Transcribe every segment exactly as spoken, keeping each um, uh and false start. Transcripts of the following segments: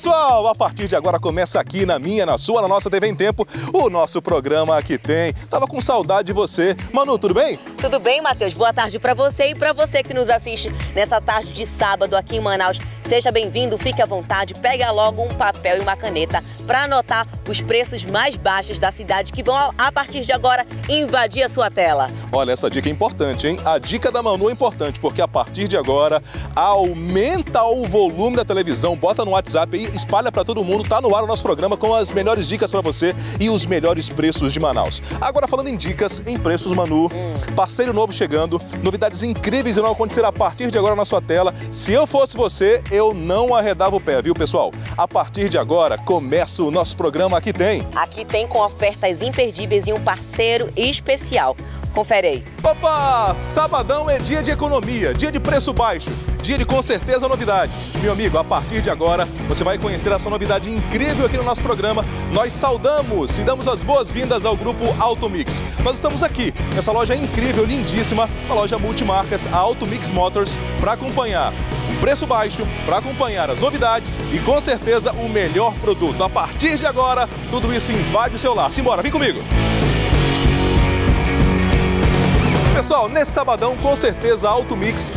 Pessoal, a partir de agora começa aqui na minha, na sua, na nossa T V em Tempo, o nosso programa Aqui Tem. Tava com saudade de você. Manu, tudo bem? Tudo bem, Matheus? Boa tarde para você e para você que nos assiste nessa tarde de sábado aqui em Manaus. Seja bem-vindo, fique à vontade, pega logo um papel e uma caneta para anotar os preços mais baixos da cidade que vão, a partir de agora, invadir a sua tela. Olha, essa dica é importante, hein? A dica da Manu é importante, porque a partir de agora, aumenta o volume da televisão, bota no WhatsApp aí, espalha para todo mundo, tá no ar o nosso programa com as melhores dicas para você e os melhores preços de Manaus. Agora, falando em dicas, em preços, Manu, hum. parceiro novo chegando, novidades incríveis irão acontecer a partir de agora na sua tela. Se eu fosse você, eu não arredava o pé, viu, pessoal? A partir de agora, começa o nosso programa Aqui Tem. Aqui tem com ofertas imperdíveis e um parceiro especial. Confere aí. Opa! Sabadão é dia de economia, dia de preço baixo, dia de com certeza novidades. Meu amigo, a partir de agora você vai conhecer essa novidade incrível aqui no nosso programa. Nós saudamos e damos as boas-vindas ao grupo Automix. Nós estamos aqui nessa loja incrível, lindíssima, a loja multimarcas, a Automix Motors, para acompanhar o preço baixo, para acompanhar as novidades e com certeza o melhor produto. A partir de agora, tudo isso invade o seu lar. Simbora, vem comigo! Pessoal, nesse sabadão, com certeza, a Automix,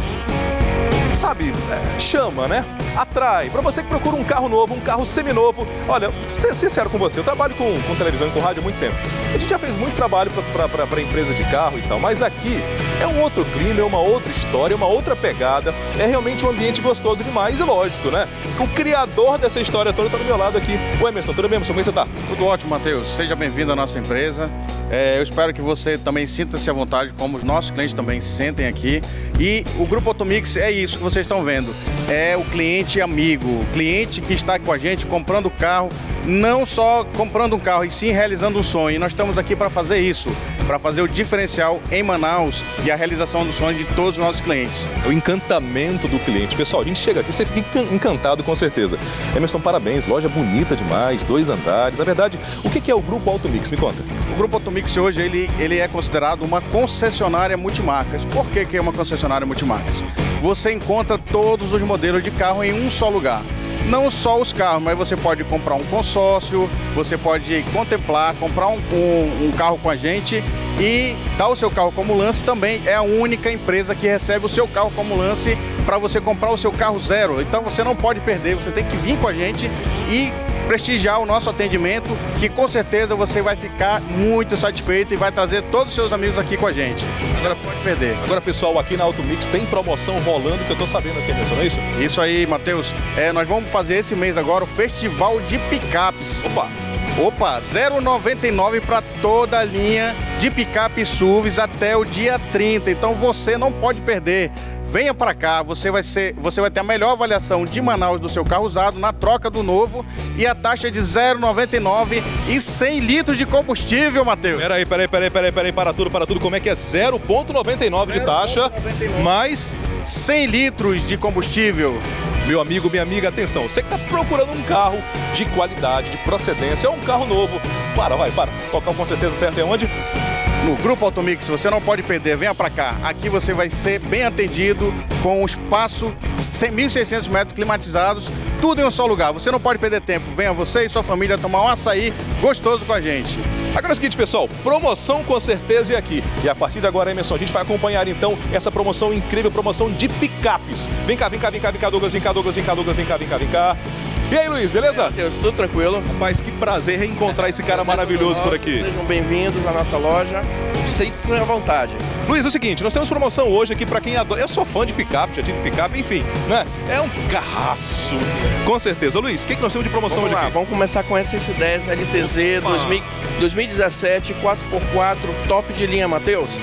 sabe, é, chama, né? Atrai. Para você que procura um carro novo, um carro seminovo. Olha, vou ser sincero com você, eu trabalho com, com televisão e com rádio há muito tempo. A gente já fez muito trabalho para empresa de carro e tal, mas aqui é um outro clima, é uma outra história, uma outra pegada. É realmente um ambiente gostoso demais e lógico, né? O criador dessa história toda está do meu lado aqui. O Emerson, tudo bem, Emerson? Como é que você tá? Tudo ótimo, Matheus. Seja bem-vindo à nossa empresa. É, eu espero que você também sinta-se à vontade, como os nossos clientes também se sentem aqui. E o Grupo Automix é isso que vocês estão vendo. É o cliente amigo, o cliente que está com a gente comprando carro, não só comprando um carro, e sim realizando um sonho. E nós estamos aqui para fazer isso, para fazer o diferencial em Manaus e a realização do sonho de todos os nossos clientes. O encantamento do cliente. Pessoal, a gente chega aqui, você fica encantado com certeza. Emerson, parabéns, loja bonita demais, dois andares. Na verdade, o que é o Grupo Automix? Me conta. O Grupo Automix hoje ele, ele é considerado uma concessionária multimarcas. Por que, que é uma concessionária multimarcas? Você encontra todos os modelos de carro em um só lugar. Não só os carros, mas você pode comprar um consórcio, você pode contemplar, comprar um, um, um carro com a gente e dar o seu carro como lance. Também é a única empresa que recebe o seu carro como lance para você comprar o seu carro zero. Então você não pode perder, você tem que vir com a gente e prestigiar o nosso atendimento, que com certeza você vai ficar muito satisfeito e vai trazer todos os seus amigos aqui com a gente. Agora pode perder. Agora, pessoal, aqui na Automix tem promoção rolando que eu tô sabendo aqui, Emerson, não é isso? Isso aí, Matheus. É, nós vamos fazer esse mês agora o Festival de Picapes. Opa! Opa, zero vírgula noventa e nove para toda a linha de picape S U Vs até o dia trinta. Então você não pode perder. Venha para cá, você vai, ser, você vai ter a melhor avaliação de Manaus do seu carro usado na troca do novo e a taxa de zero vírgula noventa e nove e cem litros de combustível, Matheus. Peraí, peraí, peraí, peraí, peraí, para tudo, para tudo. Como é que é zero vírgula noventa e nove de taxa, mais cem litros de combustível? Meu amigo, minha amiga, atenção, você que está procurando um carro de qualidade, de procedência, é um carro novo. Para, vai, para. Qual carro com certeza certo é onde? No Grupo Automix, você não pode perder, venha para cá. Aqui você vai ser bem atendido com um espaço mil e seiscentos metros climatizados, tudo em um só lugar. Você não pode perder tempo, venha você e sua família tomar um açaí gostoso com a gente. Agora é o seguinte, pessoal, promoção com certeza é aqui. E a partir de agora, Emerson, a gente vai acompanhar então essa promoção incrível, promoção de picapes. Vem cá, vem cá, vem cá, vem cá, Douglas, vem cá, Douglas, vem cá, Douglas, vem cá, vem cá, vem cá. E aí, Luiz, beleza? É, Matheus, tudo tranquilo. Rapaz, que prazer reencontrar esse cara maravilhoso por aqui. Sejam bem-vindos à nossa loja. Sintam-se à vontade. Luiz, é o seguinte, nós temos promoção hoje aqui para quem adora. Eu sou fã de picape, já tive picape, enfim, né? É um carraço, com certeza. Luiz, o que, que nós temos de promoção vamos hoje lá, aqui? Vamos começar com essa S dez L T Z dois mil e dezessete quatro por quatro, top de linha, Matheus.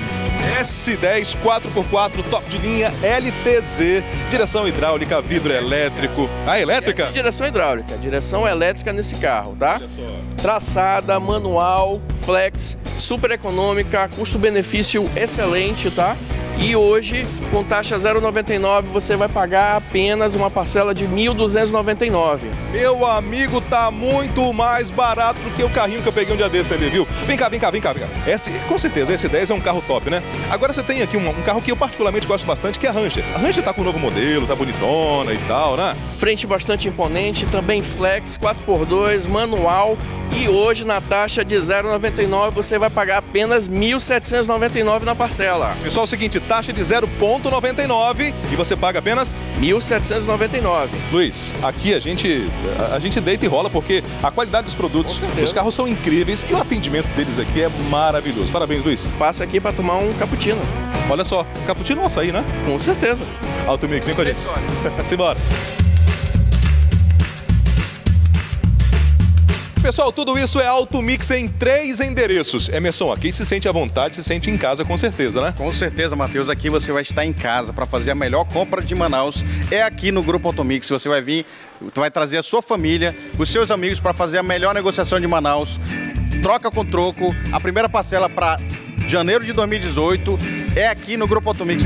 S dez quatro por quatro, top de linha L T Z, direção hidráulica, vidro elétrico. Ah, elétrica? Essa é direção hidráulica, direção elétrica nesse carro, tá? Traçada, manual, flex, super econômica, custo-benefício excelente, tá? E hoje, com taxa zero vírgula noventa e nove, você vai pagar apenas uma parcela de mil duzentos e noventa e nove reais. Meu amigo, tá muito mais barato do que o carrinho que eu peguei um dia desse ali, viu? Vem cá, vem cá, vem cá, vem cá. Esse, com certeza, esse dez é um carro top, né? Agora você tem aqui um, um carro que eu particularmente gosto bastante, que é a Ranger. A Ranger tá com um novo modelo, tá bonitona e tal, né? Frente bastante imponente, também flex, quatro por dois, manual. E hoje, na taxa de zero vírgula noventa e nove, você vai pagar apenas mil setecentos e noventa e nove reais na parcela. Pessoal, é o seguinte, taxa de zero vírgula noventa e nove e você paga apenas mil setecentos e noventa e nove. Luiz, aqui a gente, a, a gente deita e rola porque a qualidade dos produtos, os carros são incríveis e o atendimento deles aqui é maravilhoso. Parabéns, Luiz. Passa aqui para tomar um cappuccino. Olha só, cappuccino ou açaí, né? Com certeza. Automix, vem com a gente. Simbora. Pessoal, tudo isso é Automix em três endereços. Emerson, aqui se sente à vontade, se sente em casa com certeza, né? Com certeza, Matheus. Aqui você vai estar em casa para fazer a melhor compra de Manaus. É aqui no Grupo Automix. Você vai vir, vai trazer a sua família, os seus amigos para fazer a melhor negociação de Manaus. Troca com troco. A primeira parcela para janeiro de dois mil e dezoito é aqui no Grupo Automix.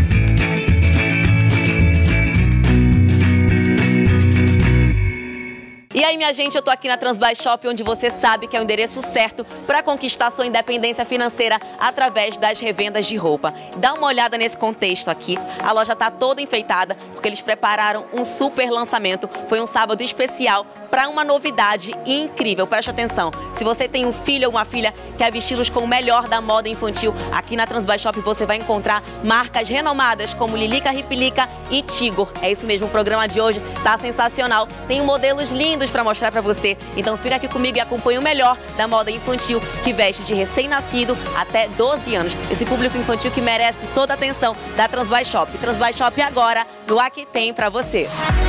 E aí, minha gente, eu tô aqui na Transbuy Shop, onde você sabe que é o endereço certo para conquistar sua independência financeira através das revendas de roupa. Dá uma olhada nesse contexto aqui. A loja tá toda enfeitada porque eles prepararam um super lançamento. Foi um sábado especial para uma novidade incrível. Preste atenção. Se você tem um filho ou uma filha que quer vesti-los com o melhor da moda infantil, aqui na Transbuy Shop você vai encontrar marcas renomadas como Lilica, Ripilica e Tigor. É isso mesmo, o programa de hoje tá sensacional. Tem modelos lindos para mostrar para você. Então fica aqui comigo e acompanhe o melhor da moda infantil, que veste de recém-nascido até doze anos. Esse público infantil que merece toda a atenção da Transbuy Shop. Transbuy Shop agora, no Aqui Tem para você.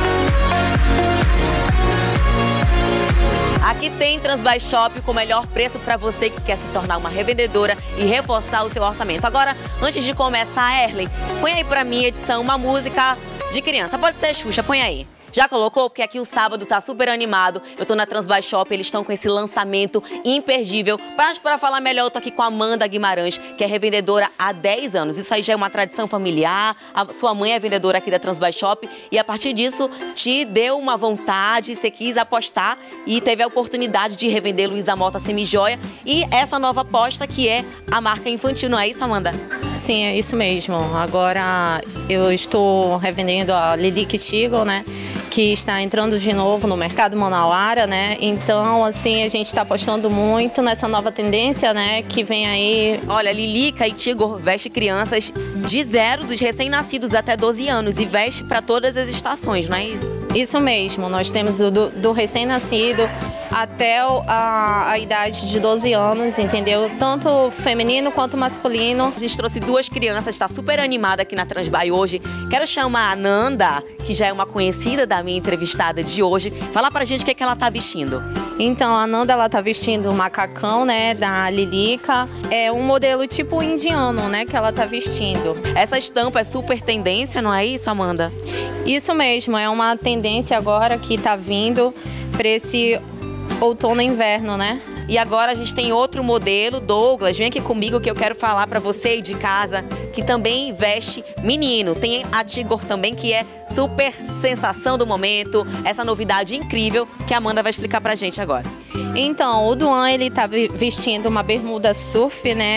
Aqui tem Transbuy Shop com o melhor preço para você que quer se tornar uma revendedora e reforçar o seu orçamento. Agora, antes de começar, Erlen, põe aí para mim, edição, uma música de criança. Pode ser Xuxa, põe aí. Já colocou? Porque aqui o sábado tá super animado. Eu tô na Transbuy Shop, eles estão com esse lançamento imperdível. Mas para falar melhor, eu tô aqui com a Amanda Guimarães, que é revendedora há dez anos. Isso aí já é uma tradição familiar. A sua mãe é vendedora aqui da Transbuy Shop e a partir disso te deu uma vontade, você quis apostar e teve a oportunidade de revender Luísa Mota Semijoia e essa nova aposta que é a marca infantil, não é isso, Amanda? Sim, é isso mesmo. Agora eu estou revendendo a Lilica Tigor, né? Que está entrando de novo no mercado manauara, né? Então, assim, a gente está apostando muito nessa nova tendência, né? Que vem aí. Olha, Lilica e Tigor veste crianças de zero, dos recém-nascidos até doze anos e veste para todas as estações, não é isso? Isso mesmo. Nós temos do, do recém-nascido até a, a idade de doze anos, entendeu? Tanto feminino quanto masculino. A gente trouxe duas crianças, está super animada aqui na Transbuy hoje. Quero chamar a Nanda, que já é uma conhecida da minha entrevistada de hoje, falar pra gente o que, é que ela tá vestindo. Então, a Nanda, ela tá vestindo o macacão, né, da Lilica. É um modelo tipo indiano, né, que ela tá vestindo. Essa estampa é super tendência, não é isso, Amanda? Isso mesmo, é uma tendência agora que tá vindo para esse outono e inverno, né? E agora a gente tem outro modelo, Douglas, vem aqui comigo que eu quero falar para você aí de casa, que também veste menino. Tem a Tigor também, que é super sensação do momento, essa novidade incrível que a Amanda vai explicar pra gente agora. Então, o Duan, ele tá vestindo uma bermuda surf, né,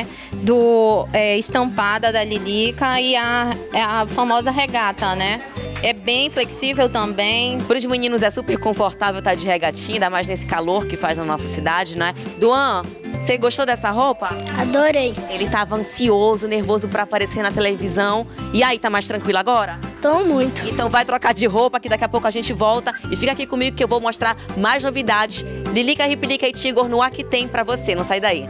do é, estampada da Lilica e a, a famosa regata, né? É bem flexível também. Para os meninos é super confortável estar de regatinha, ainda mais nesse calor que faz na nossa cidade, né? Duan, você gostou dessa roupa? Adorei. Ele estava ansioso, nervoso para aparecer na televisão. E aí, tá mais tranquilo agora? Tô muito. Então vai trocar de roupa, que daqui a pouco a gente volta. E fica aqui comigo que eu vou mostrar mais novidades. Lilica, Ripilica e Tigor no Aqui Tem pra você. Não sai daí.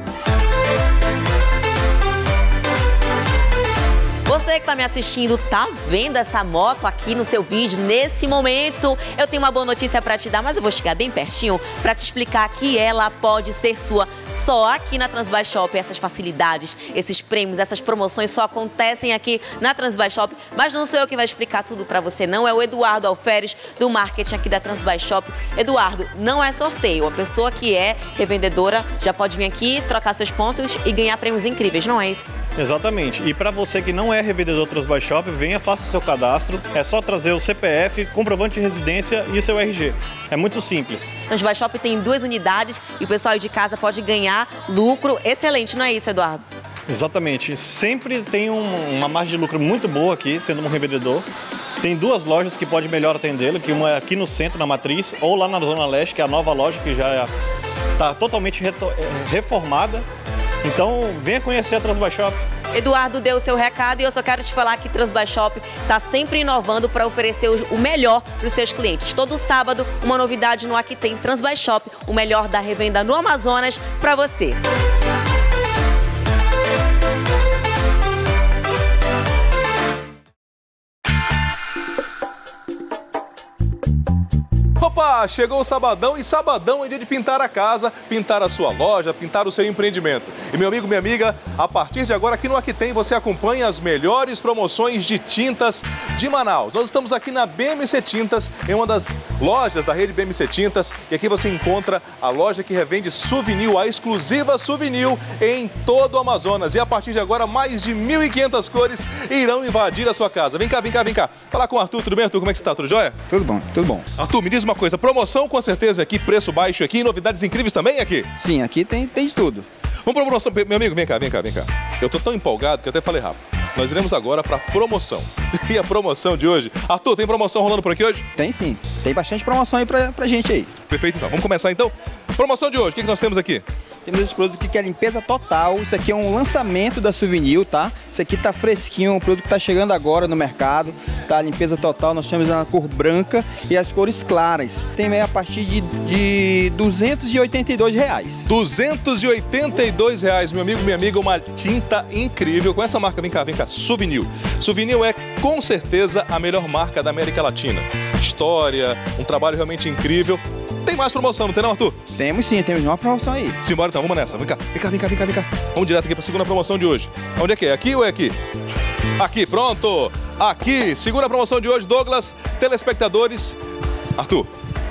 Você que tá me assistindo, tá vendo essa moto aqui no seu vídeo nesse momento? Eu tenho uma boa notícia para te dar, mas eu vou chegar bem pertinho para te explicar que ela pode ser sua. só aqui na Transbuy Shop. Essas facilidades, esses prêmios, essas promoções só acontecem aqui na Transbuy Shop. Mas não sou eu quem vai explicar tudo para você, não. É o Eduardo Alferes, do marketing aqui da Transbuy Shop. Eduardo, não é sorteio. A pessoa que é revendedora já pode vir aqui, trocar seus pontos e ganhar prêmios incríveis, não é isso? Exatamente. E para você que não é revendedor Transbuy Shop, venha, faça o seu cadastro. É só trazer o C P F, comprovante de residência e o seu R G. É muito simples. Transbuy Shop tem duas unidades e o pessoal aí de casa pode ganhar lucro excelente, não é isso, Eduardo? Exatamente. Sempre tem um, uma margem de lucro muito boa aqui, sendo um revendedor. Tem duas lojas que pode melhor atendê-lo, que uma é aqui no centro, na Matriz, ou lá na Zona Leste, que é a nova loja que já está totalmente reformada. Então, venha conhecer a Transbuy Shop. Eduardo deu o seu recado e eu só quero te falar que Transbuy Shop está sempre inovando para oferecer o melhor para os seus clientes. Todo sábado, uma novidade no Aqui Tem Transbuy Shop, o melhor da revenda no Amazonas para você. Opa, chegou o sabadão e sabadão é dia de pintar a casa, pintar a sua loja, pintar o seu empreendimento. E meu amigo, minha amiga, a partir de agora aqui no Aqui Tem você acompanha as melhores promoções de tintas de Manaus. Nós estamos aqui na B M C Tintas, em uma das lojas da rede B M C Tintas, e aqui você encontra a loja que revende Souvenir, a exclusiva Souvenir em todo o Amazonas. E a partir de agora mais de mil e quinhentas cores irão invadir a sua casa. Vem cá, vem cá, vem cá. Falar com o Arthur, tudo bem, Arthur? Como é que você está? Tudo jóia? Tudo bom, tudo bom. Arthur, me diz uma coisa, promoção com certeza aqui, preço baixo aqui, novidades incríveis também aqui? Sim, aqui tem, tem de tudo. Vamos para promoção, meu amigo, vem cá, vem cá, vem cá. Eu tô tão empolgado que até falei rápido. Nós iremos agora para promoção. E a promoção de hoje... Arthur, tem promoção rolando por aqui hoje? Tem sim, tem bastante promoção aí pra, pra gente aí. Perfeito, então. Vamos começar então. Promoção de hoje, o que, que nós temos aqui? Temos esse produto aqui que é limpeza total. Isso aqui é um lançamento da Souvenir, tá? Isso aqui tá fresquinho, um produto que tá chegando agora no mercado. Tá, limpeza total, nós temos a cor branca e as cores claras. Tem aí a partir de, de duzentos e oitenta e dois reais. duzentos e oitenta e dois reais, meu amigo, minha amiga, uma tinta incrível. Com essa marca, vem cá, vem cá, Souvenir. Souvenir é com certeza a melhor marca da América Latina. História, um trabalho realmente incrível. Tem mais promoção, não tem não, Arthur? Temos sim, temos uma promoção aí. Simbora então, vamos nessa. Vem cá, vem cá, vem cá, vem cá, vem cá. Vamos direto aqui para a segunda promoção de hoje. Onde é que é? Aqui ou é aqui? Aqui, pronto. Aqui, segunda promoção de hoje, Douglas, telespectadores. Arthur,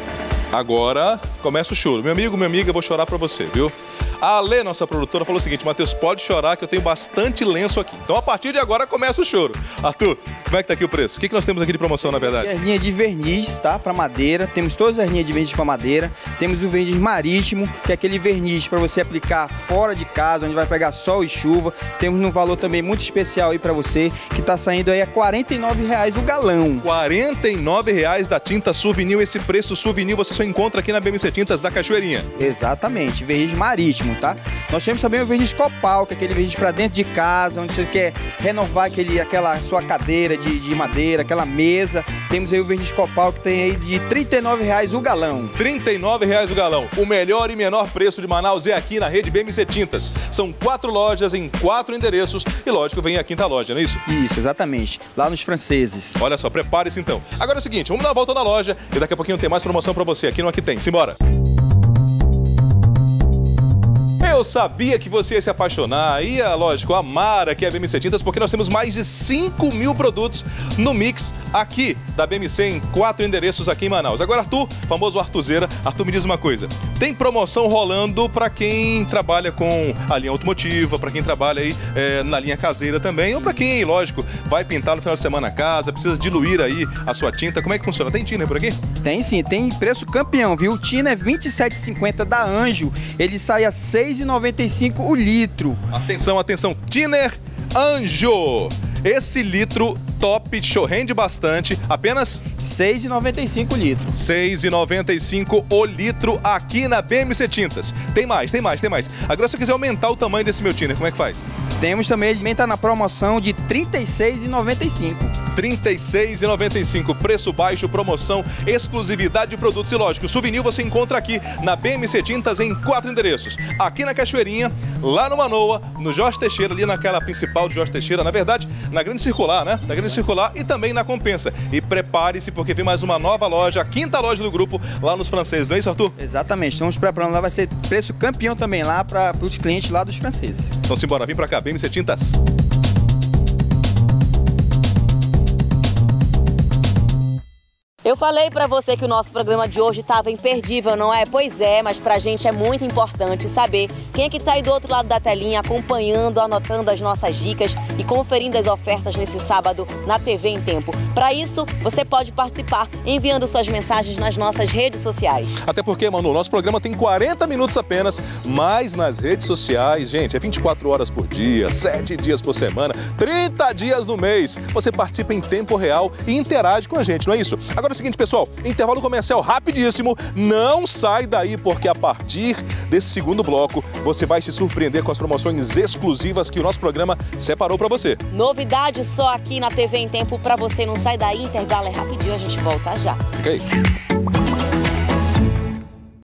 agora começa o choro. Meu amigo, minha amiga, eu vou chorar para você, viu? A Alê, nossa produtora, falou o seguinte: Matheus, pode chorar que eu tenho bastante lenço aqui. Então, a partir de agora, começa o choro. Arthur, como é que tá aqui o preço? O que, que nós temos aqui de promoção, na verdade? Aqui é a linha de verniz, tá? Para madeira. Temos todas as linhas de verniz para madeira. Temos o verniz marítimo, que é aquele verniz para você aplicar fora de casa, onde vai pegar sol e chuva. Temos um valor também muito especial aí para você, que tá saindo aí a quarenta e nove reais o galão. quarenta e nove reais da tinta Souvenir. Esse preço Souvenir você só encontra aqui na B M C Tintas da Cachoeirinha. Exatamente, verniz marítimo, tá? Nós temos também o verniz copal, que é aquele verniz para dentro de casa, onde você quer renovar aquele, aquela sua cadeira de, de madeira, aquela mesa. Temos aí o verniz copal, que tem aí de trinta e nove reais o galão. trinta e nove reais o galão. O melhor e menor preço de Manaus é aqui na rede B M C Tintas. São quatro lojas em quatro endereços e, lógico, vem a quinta loja, não é isso? Isso, exatamente. Lá nos franceses. Olha só, prepare-se então. Agora é o seguinte, vamos dar uma volta na loja e daqui a pouquinho tem mais promoção para você aqui no Aqui Tem. Simbora! Eu sabia que você ia se apaixonar, ia, lógico, amar aqui a B M C Tintas, porque nós temos mais de cinco mil produtos no mix aqui da B M C em quatro endereços aqui em Manaus. Agora, Arthur, famoso Artuzeira, Arthur, me diz uma coisa, tem promoção rolando para quem trabalha com a linha automotiva, para quem trabalha aí é, na linha caseira também, ou para quem, lógico, vai pintar no final de semana a casa, precisa diluir aí a sua tinta. Como é que funciona? Tem tinta por aqui? Tem sim, tem preço campeão, viu? O Tina é vinte e sete reais e cinquenta da Anjo, ele sai a seis reais e noventa e cinco o litro. Atenção, atenção, Tiner Anjo. Esse litro top, show, rende bastante, apenas seis reais e noventa e cinco o litro. seis reais e noventa e cinco o litro aqui na B M C Tintas. Tem mais, tem mais, tem mais. Agora, se eu quiser aumentar o tamanho desse meu Tiner, como é que faz? Temos também, ele está na promoção de trinta e seis reais e noventa e cinco. trinta e seis reais e noventa e cinco, preço baixo, promoção, exclusividade de produtos e, lógico, Souvenir você encontra aqui na B M C Tintas em quatro endereços. Aqui na Cachoeirinha, lá no Manoa, no Jorge Teixeira, ali naquela principal de Jorge Teixeira, na verdade, na Grande Circular, né? Na Grande Juscelino Circular e também na Compensa. E prepare-se porque vem mais uma nova loja, a quinta loja do grupo, lá nos franceses, não é isso, Arthur? Exatamente, estamos preparando lá, vai ser preço campeão também lá para os clientes lá dos franceses. Então simbora, vem pra cá, B M C Tintas. Eu falei pra você que o nosso programa de hoje estava imperdível, não é? Pois é, mas pra gente é muito importante saber quem é que tá aí do outro lado da telinha acompanhando, anotando as nossas dicas e conferindo as ofertas nesse sábado na T V em Tempo. Para isso, você pode participar enviando suas mensagens nas nossas redes sociais. Até porque, Manu, nosso programa tem quarenta minutos apenas, mas nas redes sociais, gente, é vinte e quatro horas por dia, sete dias por semana, trinta dias no mês. Você participa em tempo real e interage com a gente, não é isso? Agora, é o seguinte, pessoal, intervalo comercial rapidíssimo, não sai daí porque a partir desse segundo bloco você vai se surpreender com as promoções exclusivas que o nosso programa separou para você. Novidade só aqui na T V em Tempo para você, não sai daí, intervalo é rapidinho, a gente volta já. Fica aí.